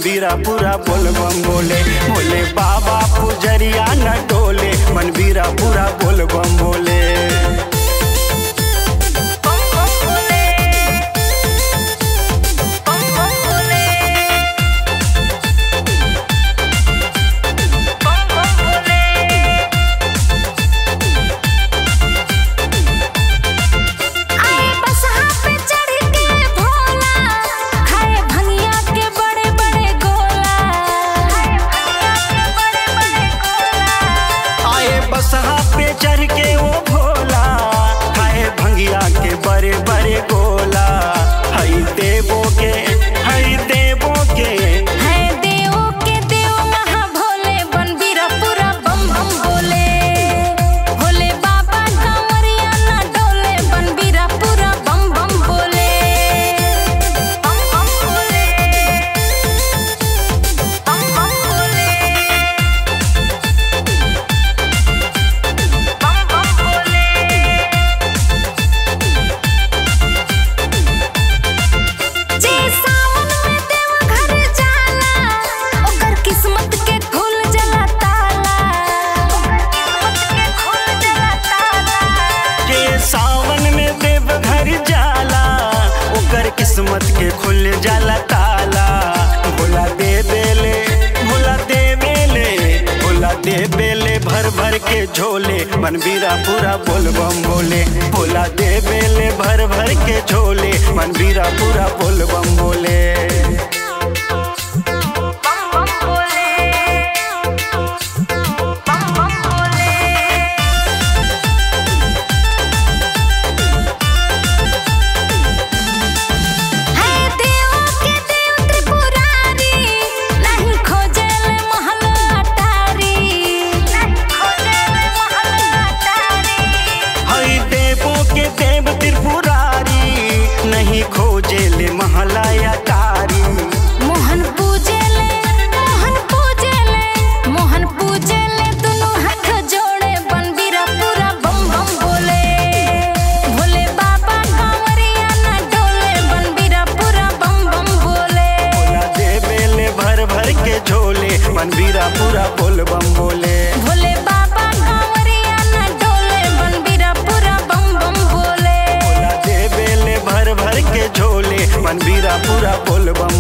मनबीरा पूरा बोल बम बोले। भोले बाबा पुजरिया न डोले, मनबीरा पूरा बोल बम बोले। बसहा पे चढ़ के वो भोला खाए भंगिया के बड़े बड़े गोला। हई देवो के हई देवो के है देवो के देव महा भोले, मनबीरा पूरा बम बम बोले। भोले बाबा कांवरिया ना डोले, मनबीरा पूरा बम बम बोले। बम बम बोले, बम बम बोले। किस्मत के खुल जाला ताला। भोला दे बेले भोला दे बेले भोला दे बेले भर भर के झोले, मनबीरा पूरा बोल बम बोले। भोला दे बेले भर भर के झोले, मनबीरा पूरा बोल बम बोले। नहीं खोजे ले महला या कारी, मोहन पूजे ले मोहन पूजे ले मोहन पूजे ले दोनों हाथ जोड़े, मनबीरा पूरा बम बम बोले। भोले बाबा कांवरिया ना डोले, मनबीरा पूरा बम बम बोले। भोला दे बेले भर भर के झोले, मनबीरा पूरा बोल बम बोले। भोले बाबा कांवरिया ना डोले, मनबीरा पूरा बम बम बोले। भोला दे बेले भर भर के झोले, मनबीरा पूरा बोल बम